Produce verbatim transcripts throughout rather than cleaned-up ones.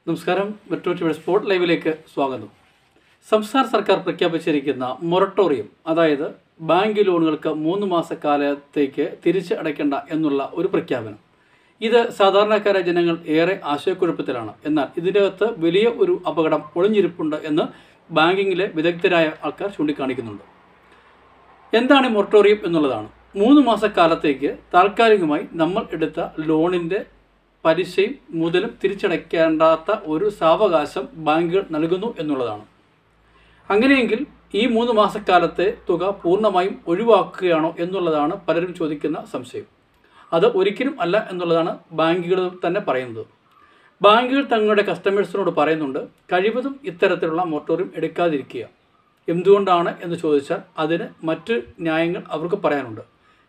നമസ്കാരം. മെട്രോ ടിവിയുടെ സ്പോട്ട് ലൈവിലേക്ക് സ്വാഗതം. സംസ്ഥാന സർക്കാർ പ്രഖ്യാപിച്ചിരിക്കുന്ന മൊറട്ടോറിയം, അതായത് ബാങ്ക് ലോണുകൾക്ക് മൂന്ന് മാസക്കാലത്തേക്ക് തിരിച്ച് അടയ്ക്കേണ്ട എന്നുള്ള ഒരു പ്രഖ്യാപനം, ഇത് സാധാരണക്കാരായ ജനങ്ങൾ ഏറെ ആശയക്കുഴപ്പത്തിലാണ്. എന്നാൽ ഇതിനകത്ത് വലിയ ഒരു അപകടം ഒളിഞ്ഞിരിപ്പുണ്ട് എന്ന് ബാങ്കിങ്ങിലെ വിദഗ്ധരായ ആൾക്കാർ ചൂണ്ടിക്കാണിക്കുന്നുണ്ട്. എന്താണ് ഈ മൊറട്ടോറിയം എന്നുള്ളതാണ്. മൂന്ന് മാസക്കാലത്തേക്ക് താൽക്കാലികമായി നമ്മൾ എടുത്ത ലോണിൻ്റെ പലിശയും മുതലും തിരിച്ചടയ്ക്കേണ്ടാത്ത ഒരു സാവകാശം ബാങ്കുകൾ നൽകുന്നു എന്നുള്ളതാണ്. അങ്ങനെയെങ്കിൽ ഈ മൂന്ന് മാസക്കാലത്തെ തുക പൂർണ്ണമായും ഒഴിവാക്കുകയാണോ എന്നുള്ളതാണ് പലരും ചോദിക്കുന്ന സംശയം. അത് ഒരിക്കലും അല്ല എന്നുള്ളതാണ് ബാങ്കുകൾ തന്നെ പറയുന്നത്. ബാങ്കുകൾ തങ്ങളുടെ കസ്റ്റമേഴ്സിനോട് പറയുന്നുണ്ട്, കഴിവതും ഇത്തരത്തിലുള്ള മൊറട്ടോറിയം എടുക്കാതിരിക്കുക. എന്തുകൊണ്ടാണ് എന്ന് ചോദിച്ചാൽ അതിന് മറ്റ് ന്യായങ്ങൾ അവർക്ക് പറയാനുണ്ട്.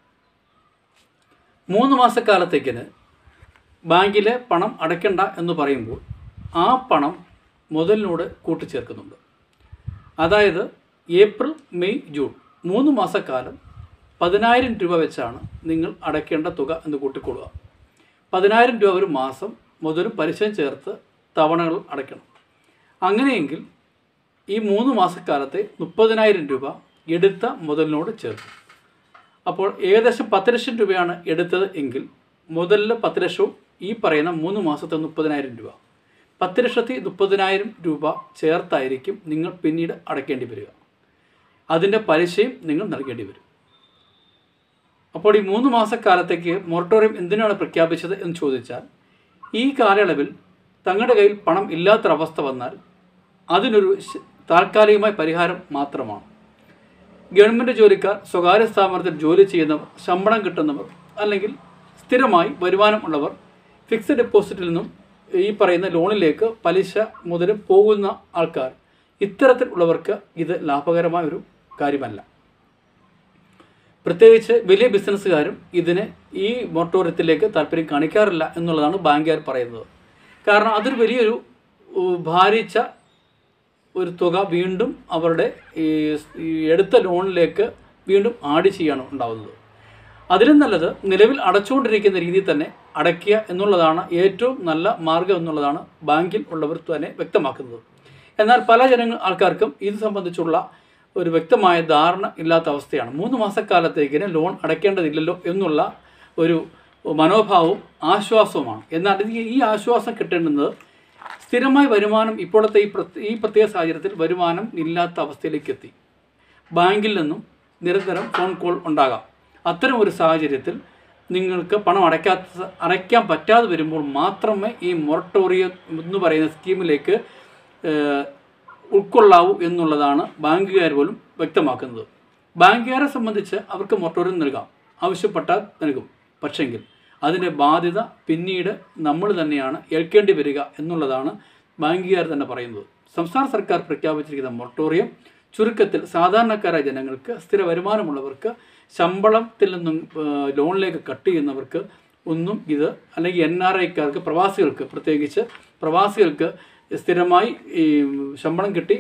മൂന്ന് മാസക്കാലത്തേക്കിന് ബാങ്കിലെ പണം അടയ്ക്കണ്ട എന്ന് പറയുമ്പോൾ ആ പണം മുതലിനോട് കൂട്ടിച്ചേർക്കുന്നുണ്ട്. അതായത് ഏപ്രിൽ, മെയ്, ജൂൺ മൂന്ന് മാസക്കാലം പതിനായിരം രൂപ വെച്ചാണ് നിങ്ങൾ അടയ്ക്കേണ്ട തുക എന്ന് കൂട്ടിക്കൊള്ളുക. പതിനായിരം രൂപ ഒരു മാസം മുതലും പലിശയും ചേർത്ത് തവണകൾ അടയ്ക്കണം. അങ്ങനെയെങ്കിൽ ഈ മൂന്ന് മാസക്കാലത്തെ മുപ്പതിനായിരം രൂപ എടുത്ത മുതലിനോട് ചേർക്കും. അപ്പോൾ ഏകദേശം പത്ത് ലക്ഷം രൂപയാണ് എടുത്തത് എങ്കിൽ മുതലിൽ പത്ത് ലക്ഷവും ഈ പറയുന്ന മൂന്ന് മാസത്തെ മുപ്പതിനായിരം രൂപ, പത്ത് ലക്ഷത്തി മുപ്പതിനായിരം രൂപ ചേർത്തായിരിക്കും നിങ്ങൾ പിന്നീട് അടയ്ക്കേണ്ടി വരിക. അതിൻ്റെ പലിശയും നിങ്ങൾ നൽകേണ്ടി വരും. അപ്പോൾ ഈ മൂന്ന് മാസക്കാലത്തേക്ക് മൊറട്ടോറിയം എന്തിനാണ് പ്രഖ്യാപിച്ചത് എന്ന് ചോദിച്ചാൽ, ഈ കാലയളവിൽ തങ്ങളുടെ കയ്യിൽ പണം ഇല്ലാത്തൊരവസ്ഥ വന്നാൽ അതിനൊരു താൽക്കാലികമായ പരിഹാരം മാത്രമാണ്. ഗവൺമെൻറ് ജോലിക്കാർ, സ്വകാര്യ സ്ഥാപനത്തിൽ ജോലി ചെയ്യുന്നവർ, ശമ്പളം കിട്ടുന്നവർ, അല്ലെങ്കിൽ സ്ഥിരമായി വരുമാനം ഉള്ളവർ ഫിക്സഡ് ഡെപ്പോസിറ്റിൽ നിന്നും ഈ പറയുന്ന ലോണിലേക്ക് പലിശ മുതൽ പോകുന്ന ആൾക്കാർ, ഇത്തരത്തിലുള്ളവർക്ക് ഇത് ലാഭകരമായ ഒരു കാര്യമല്ല. പ്രത്യേകിച്ച് വലിയ ബിസിനസ്സുകാരും ഇതിന് ഈ മൊറട്ടോറിയത്തിലേക്ക് താല്പര്യം കാണിക്കാറില്ല എന്നുള്ളതാണ് ബാങ്കുകാർ പറയുന്നത്. കാരണം അതൊരു വലിയൊരു ഭാരിച്ച ഒരു തുക വീണ്ടും അവരുടെ ഈ എടുത്ത ലോണിലേക്ക് വീണ്ടും ആഡ് ചെയ്യാണ് ഉണ്ടാകുന്നത്. അതിലും നല്ലത് നിലവിൽ അടച്ചുകൊണ്ടിരിക്കുന്ന രീതിയിൽ തന്നെ അടയ്ക്കുക എന്നുള്ളതാണ് ഏറ്റവും നല്ല മാർഗം എന്നുള്ളതാണ് ബാങ്കിൽ ഉള്ളവർ തന്നെ വ്യക്തമാക്കുന്നത്. എന്നാൽ പല ജനങ്ങൾ ആൾക്കാർക്കും ഇത് സംബന്ധിച്ചുള്ള ഒരു വ്യക്തമായ ധാരണ ഇല്ലാത്ത അവസ്ഥയാണ്. മൂന്ന് മാസക്കാലത്തേക്കിന് ലോൺ അടയ്ക്കേണ്ടതില്ലല്ലോ എന്നുള്ള ഒരു മനോഭാവവും ആശ്വാസവുമാണ്. എന്നാൽ ഈ ആശ്വാസം കിട്ടേണ്ടുന്നത് സ്ഥിരമായി വരുമാനം ഇപ്പോഴത്തെ ഈ ഈ പ്രത്യേക സാഹചര്യത്തിൽ വരുമാനം ഇല്ലാത്ത അവസ്ഥയിലേക്ക് എത്തി. ബാങ്കിൽ നിന്നും നിരന്തരം ഫോൺ കോൾ ഉണ്ടാകാം. അത്തരം ഒരു സാഹചര്യത്തിൽ നിങ്ങൾക്ക് പണം അടയ്ക്കാത്ത അടയ്ക്കാൻ പറ്റാതെ വരുമ്പോൾ മാത്രമേ ഈ മൊറട്ടോറിയം എന്ന് പറയുന്ന സ്കീമിലേക്ക് ഉൾക്കൊള്ളാവൂ എന്നുള്ളതാണ് ബാങ്കുകാർ പോലും വ്യക്തമാക്കുന്നത്. ബാങ്കുകാരെ സംബന്ധിച്ച് അവർക്ക് മൊറട്ടോറിയം നൽകാം, ആവശ്യപ്പെട്ടാൽ നൽകും. പക്ഷെങ്കിൽ അതിൻ്റെ ബാധ്യത പിന്നീട് നമ്മൾ തന്നെയാണ് ഏൽക്കേണ്ടി വരിക എന്നുള്ളതാണ് ബാങ്കുകാർ തന്നെ പറയുന്നത്. സംസ്ഥാന സർക്കാർ പ്രഖ്യാപിച്ചിരിക്കുന്ന മൊറട്ടോറിയം ചുരുക്കത്തിൽ സാധാരണക്കാരായ ജനങ്ങൾക്ക്, സ്ഥിര വരുമാനമുള്ളവർക്ക്, ശമ്പളത്തിൽ നിന്നും ലോണിലേക്ക് കട്ട് ചെയ്യുന്നവർക്ക് ഒന്നും ഇത്, അല്ലെങ്കിൽ എൻ ആർ ഐക്കാർക്ക്, പ്രവാസികൾക്ക്, പ്രത്യേകിച്ച് പ്രവാസികൾക്ക് സ്ഥിരമായി ഈ ശമ്പളം കിട്ടി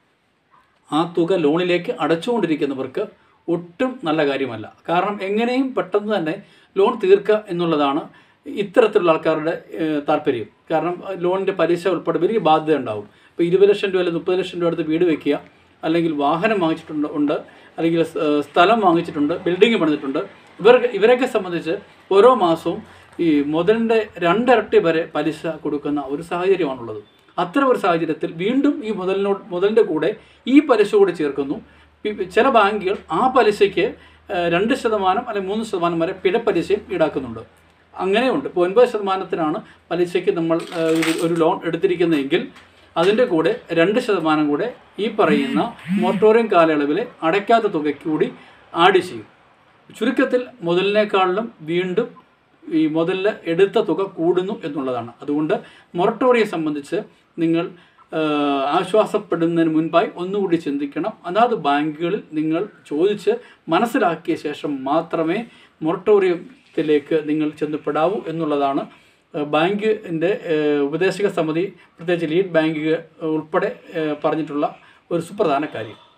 ആ തുക ലോണിലേക്ക് അടച്ചുകൊണ്ടിരിക്കുന്നവർക്ക് ഒട്ടും നല്ല കാര്യമല്ല. കാരണം എങ്ങനെയും പെട്ടെന്ന് തന്നെ ലോൺ തീർക്കുക എന്നുള്ളതാണ് ഇത്തരത്തിലുള്ള ആൾക്കാരുടെ താല്പര്യം. കാരണം ലോണിൻ്റെ പലിശ ഉൾപ്പെടെ വലിയ ബാധ്യത ഉണ്ടാവും. ഇപ്പോൾ ഇരുപത് ലക്ഷം രൂപ അല്ലെങ്കിൽ മുപ്പത് ലക്ഷം രൂപ അടുത്ത് വീട് വയ്ക്കുക, അല്ലെങ്കിൽ വാഹനം വാങ്ങിച്ചിട്ടുണ്ട് ഉണ്ട് അല്ലെങ്കിൽ സ്ഥലം വാങ്ങിച്ചിട്ടുണ്ട്, ബിൽഡിംഗ് പണിതിട്ടുണ്ട്. ഇവർക്ക് ഇവരെയൊക്കെ സംബന്ധിച്ച് ഓരോ മാസവും ഈ മുതലിൻ്റെ രണ്ടിരട്ടി വരെ പലിശ കൊടുക്കുന്ന ഒരു സാഹചര്യമാണുള്ളത്. അത്തരം ഒരു സാഹചര്യത്തിൽ വീണ്ടും ഈ മുതലിനോട് മുതലിൻ്റെ കൂടെ ഈ പലിശ കൂടി ചേർക്കുന്നു. ചില ബാങ്കുകൾ ആ പലിശയ്ക്ക് രണ്ട് ശതമാനം അല്ലെങ്കിൽ മൂന്ന് ശതമാനം വരെ പിഴപ്പലിശയും ഈടാക്കുന്നുണ്ട്. അങ്ങനെയുണ്ട്. ഇപ്പോൾ ഒൻപത് ശതമാനത്തിനാണ് പലിശയ്ക്ക് നമ്മൾ ഒരു ലോൺ എടുത്തിരിക്കുന്നതെങ്കിൽ അതിൻ്റെ കൂടെ രണ്ട് ശതമാനം കൂടെ ഈ പറയുന്ന മൊറട്ടോറിയം കാലയളവിലെ അടയ്ക്കാത്ത തുകയ്ക്ക് കൂടി ആഡ് ചെയ്യും. ചുരുക്കത്തിൽ മുതലിനേക്കാളിലും വീണ്ടും ഈ മുതലിൽ എടുത്ത തുക കൂടുന്നു എന്നുള്ളതാണ്. അതുകൊണ്ട് മൊറട്ടോറിയം സംബന്ധിച്ച് നിങ്ങൾ ആശ്വാസപ്പെടുന്നതിന് മുൻപായി ഒന്നുകൂടി ചിന്തിക്കണം. അതാത് ബാങ്കുകളിൽ നിങ്ങൾ ചോദിച്ച് മനസ്സിലാക്കിയ ശേഷം മാത്രമേ മൊറട്ടോറിയത്തിലേക്ക് നിങ്ങൾ ചെന്നപ്പെടാവൂ എന്നുള്ളതാണ് ബാങ്കിൻ്റെ ഉപദേശക സമിതി, പ്രത്യേകിച്ച് ലീഡ് ബാങ്ക് ഉൾപ്പെടെ പറഞ്ഞിട്ടുള്ള ഒരു സുപ്രധാന കാര്യം.